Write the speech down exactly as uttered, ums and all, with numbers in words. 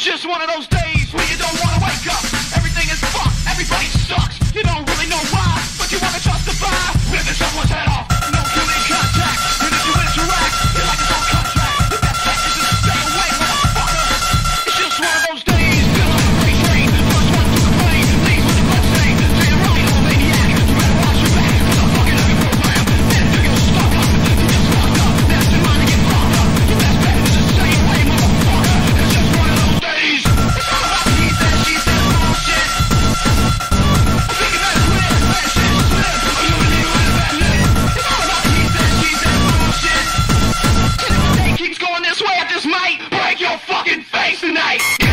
just one of those days when you don't want to wake up. Everything is fucked, everybody sucks. You don't really know why, but you want to justify ripping someone's head off. No human contact, and if you interact, you're like it's on contract. The best bet is to stay away, motherfucker. It's just one of those days. Still on the freight train, first one to complain, leaves with a bloodstains. So you're running on a maniac. You better watch your back. It's a fucking heavy program. Then you get stuck up. You get fucked up. That's your mind to get fucked up. Your best bet is to stay away, motherfucker. It's just one of those days. It's all about he said, she said bullshit. I'm thinking that's clear. That shit's clear. I'm doing it with a bad lid. It's all about he said, she said bullshit. And if the day keeps going this way, I just might break your fucking face tonight.